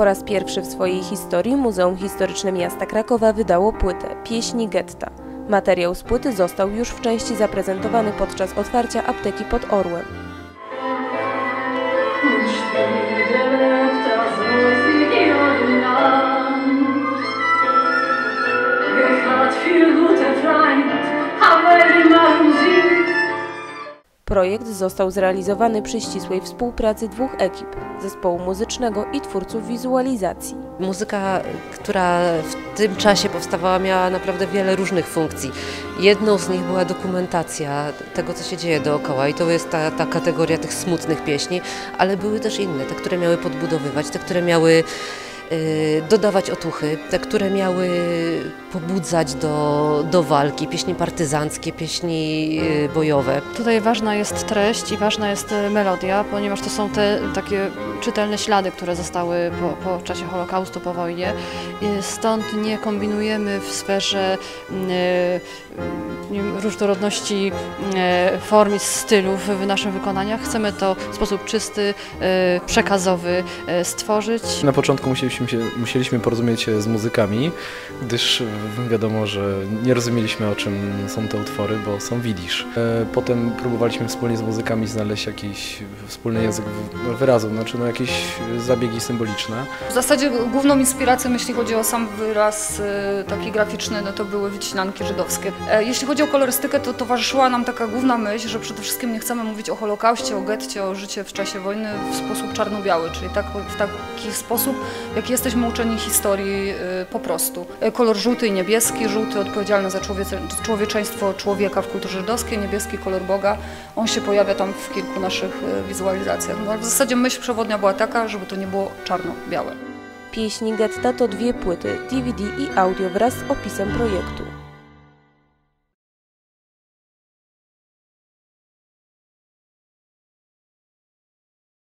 Po raz pierwszy w swojej historii Muzeum Historyczne Miasta Krakowa wydało płytę Pieśni getta. Materiał z płyty został już w części zaprezentowany podczas otwarcia apteki pod Orłem. Projekt został zrealizowany przy ścisłej współpracy dwóch ekip – zespołu muzycznego i twórców wizualizacji. Muzyka, która w tym czasie powstawała, miała naprawdę wiele różnych funkcji. Jedną z nich była dokumentacja tego, co się dzieje dookoła i to jest ta kategoria tych smutnych pieśni, ale były też inne, te, które miały podbudowywać, te, które miały dodawać otuchy, te, które miały pobudzać do walki, pieśni partyzanckie, pieśni bojowe. Tutaj ważna jest treść i ważna jest melodia, ponieważ to są te takie czytelne ślady, które zostały po czasie Holokaustu, po wojnie. Stąd nie kombinujemy w sferze różnorodności form i stylów w naszych wykonaniach. Chcemy to w sposób czysty, przekazowy stworzyć. Na początku musieliśmy porozumieć się z muzykami, gdyż wiadomo, że nie rozumieliśmy, o czym są te utwory, bo są widzisz. Potem próbowaliśmy wspólnie z muzykami znaleźć jakiś wspólny język wyrazu, znaczy jakieś zabiegi symboliczne. W zasadzie główną inspiracją, jeśli chodzi o sam wyraz taki graficzny, no to były wycinanki żydowskie. Jeśli chodzi o kolorystykę, to towarzyszyła nam taka główna myśl, że przede wszystkim nie chcemy mówić o Holokauście, o getcie, o życiu w czasie wojny w sposób czarno-biały, czyli w taki sposób, w jaki jesteśmy uczeni historii po prostu. Kolor żółty i niebieski, żółty odpowiedzialny za człowieczeństwo człowieka w kulturze żydowskiej, niebieski kolor Boga. On się pojawia tam w kilku naszych wizualizacjach. No, w zasadzie myśl przewodnia była taka, żeby to nie było czarno-białe. Pieśni getta to 2 płyty, DVD i audio wraz z opisem projektu.